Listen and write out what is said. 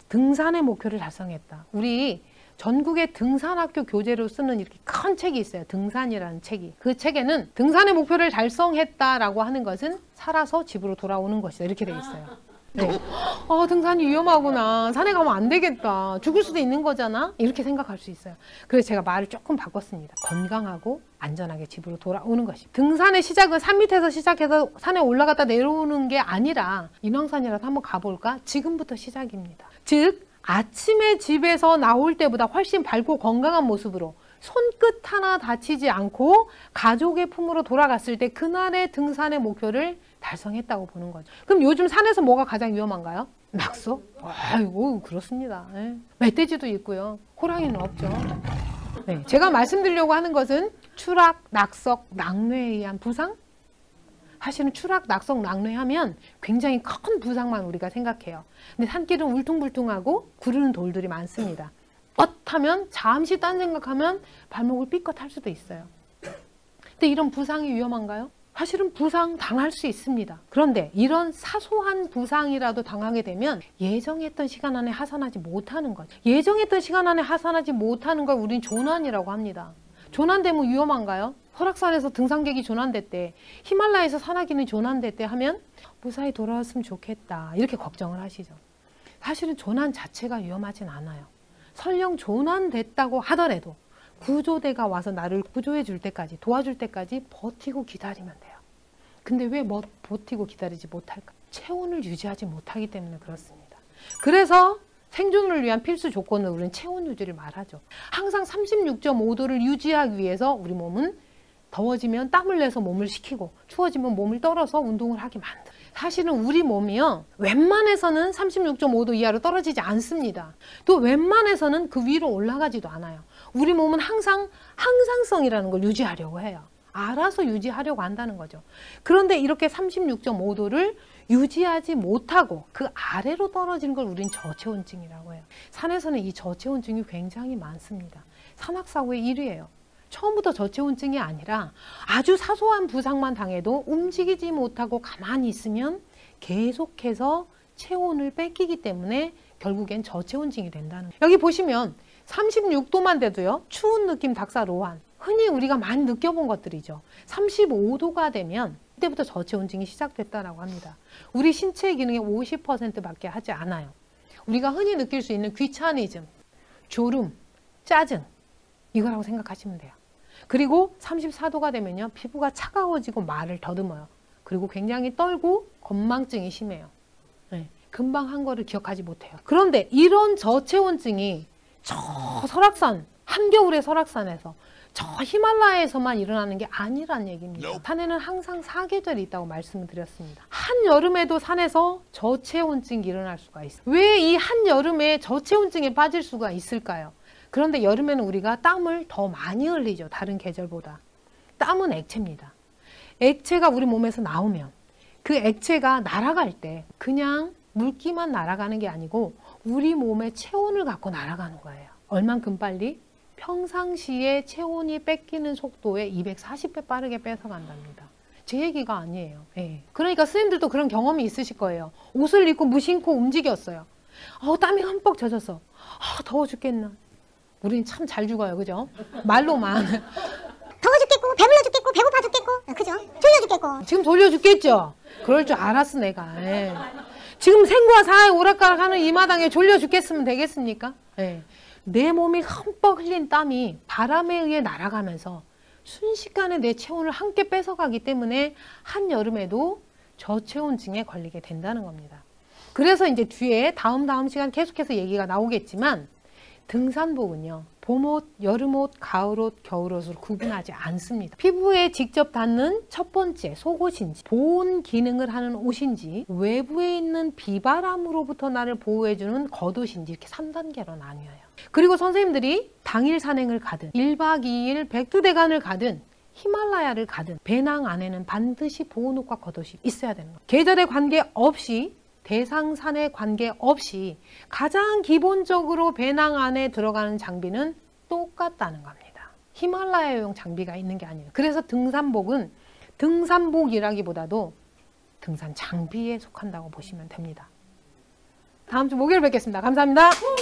등산의 목표를 달성했다. 우리 전국의 등산학교 교재로 쓰는 이렇게 큰 책이 있어요. 등산이라는 책이. 그 책에는 등산의 목표를 달성했다라고 하는 것은 살아서 집으로 돌아오는 것이다. 이렇게 돼 있어요. 네. 등산이 위험하구나. 산에 가면 안 되겠다. 죽을 수도 있는 거잖아. 이렇게 생각할 수 있어요. 그래서 제가 말을 조금 바꿨습니다. 건강하고 안전하게 집으로 돌아오는 것이. 등산의 시작은 산 밑에서 시작해서 산에 올라갔다 내려오는 게 아니라 인왕산이라도 한번 가볼까? 지금부터 시작입니다. 즉 아침에 집에서 나올 때보다 훨씬 밝고 건강한 모습으로 손끝 하나 다치지 않고 가족의 품으로 돌아갔을 때 그날의 등산의 목표를 달성했다고 보는 거죠. 그럼 요즘 산에서 뭐가 가장 위험한가요? 낙서? 아이고 그렇습니다. 네. 멧돼지도 있고요. 호랑이는 없죠. 네. 제가 말씀드리려고 하는 것은 추락, 낙석, 낙뢰에 의한 부상? 사실은 추락, 낙석, 낙뢰하면 굉장히 큰 부상만 우리가 생각해요. 근데 산길은 울퉁불퉁하고 구르는 돌들이 많습니다. 하면 잠시 딴 생각하면 발목을 삐끗 할 수도 있어요. 근데 이런 부상이 위험한가요? 사실은 부상 당할 수 있습니다. 그런데 이런 사소한 부상이라도 당하게 되면 예정했던 시간 안에 하산하지 못하는 거죠. 예정했던 시간 안에 하산하지 못하는 걸 우린 조난이라고 합니다. 조난되면 위험한가요? 설악산에서 등산객이 조난됐대, 히말라야에서 산악인이 조난됐대 하면 무사히 돌아왔으면 좋겠다 이렇게 걱정을 하시죠. 사실은 조난 자체가 위험하진 않아요. 설령 조난됐다고 하더라도 구조대가 와서 나를 구조해 줄 때까지, 도와줄 때까지 버티고 기다리면 돼요. 근데 왜 버티고 기다리지 못할까? 체온을 유지하지 못하기 때문에 그렇습니다. 그래서 생존을 위한 필수 조건을 우리는 체온 유지를 말하죠. 항상 36.5도를 유지하기 위해서 우리 몸은 더워지면 땀을 내서 몸을 식히고 추워지면 몸을 떨어서 운동을 하게 만들어요. 사실은 우리 몸이요, 웬만해서는 36.5도 이하로 떨어지지 않습니다. 또 웬만해서는 그 위로 올라가지도 않아요. 우리 몸은 항상 항상성이라는 걸 유지하려고 해요. 알아서 유지하려고 한다는 거죠. 그런데 이렇게 36.5도를 유지하지 못하고 그 아래로 떨어지는 걸 우린 저체온증이라고 해요. 산에서는 이 저체온증이 굉장히 많습니다. 산악사고의 1위예요. 처음부터 저체온증이 아니라 아주 사소한 부상만 당해도 움직이지 못하고 가만히 있으면 계속해서 체온을 뺏기기 때문에 결국엔 저체온증이 된다는 거예요. 여기 보시면 36도만 돼도요, 추운 느낌 닭사로환, 흔히 우리가 많이 느껴본 것들이죠. 35도가 되면 그때부터 저체온증이 시작됐다라고 합니다. 우리 신체 기능의 50%밖에 하지 않아요. 우리가 흔히 느낄 수 있는 귀차니즘, 졸음, 짜증, 이거라고 생각하시면 돼요. 그리고 34도가 되면요, 피부가 차가워지고 말을 더듬어요. 그리고 굉장히 떨고 건망증이 심해요. 네, 금방 한 거를 기억하지 못해요. 그런데 이런 저체온증이 저 설악산, 한겨울의 설악산에서 저 히말라야에서만 일어나는 게 아니란 얘기입니다. 산에는 항상 사계절이 있다고 말씀을 드렸습니다. 한여름에도 산에서 저체온증이 일어날 수가 있어요. 왜 이 한여름에 저체온증에 빠질 수가 있을까요? 그런데 여름에는 우리가 땀을 더 많이 흘리죠. 다른 계절보다. 땀은 액체입니다. 액체가 우리 몸에서 나오면 그 액체가 날아갈 때 그냥 물기만 날아가는 게 아니고 우리 몸의 체온을 갖고 날아가는 거예요. 얼만큼 빨리? 평상시에 체온이 뺏기는 속도에 240배 빠르게 뺏어간답니다. 제 얘기가 아니에요. 네. 그러니까 스님들도 그런 경험이 있으실 거예요. 옷을 입고 무심코 움직였어요. 땀이 흠뻑 젖었어. 더워 죽겠나. 우린 참 잘 죽어요. 그죠? 말로만. 더워 죽겠고 배불러 죽겠고 배고파 죽겠고 그죠? 졸려 죽겠고. 지금 졸려 죽겠죠? 그럴 줄 알았어 내가. 예. 지금 생과 사의 오락가락하는 이 마당에 졸려 죽겠으면 되겠습니까? 예. 내 몸이 흠뻑 흘린 땀이 바람에 의해 날아가면서 순식간에 내 체온을 함께 뺏어가기 때문에 한여름에도 저체온증에 걸리게 된다는 겁니다. 그래서 이제 뒤에 다음 시간 계속해서 얘기가 나오겠지만 등산복은요, 봄옷, 여름옷, 가을옷, 겨울옷으로 구분하지 않습니다. 피부에 직접 닿는 첫 번째 속옷인지 보온 기능을 하는 옷인지 외부에 있는 비바람으로부터 나를 보호해주는 겉옷인지 이렇게 3단계로 나뉘어요. 그리고 선생님들이 당일 산행을 가든 1박 2일 백두대간을 가든 히말라야를 가든 배낭 안에는 반드시 보온옷과 겉옷이 있어야 되는 거예요. 계절에 관계없이 대상산에 관계없이 가장 기본적으로 배낭 안에 들어가는 장비는 똑같다는 겁니다. 히말라야용 장비가 있는 게 아니에요. 그래서 등산복은 등산복이라기보다도 등산 장비에 속한다고 보시면 됩니다. 다음 주 목요일 뵙겠습니다. 감사합니다.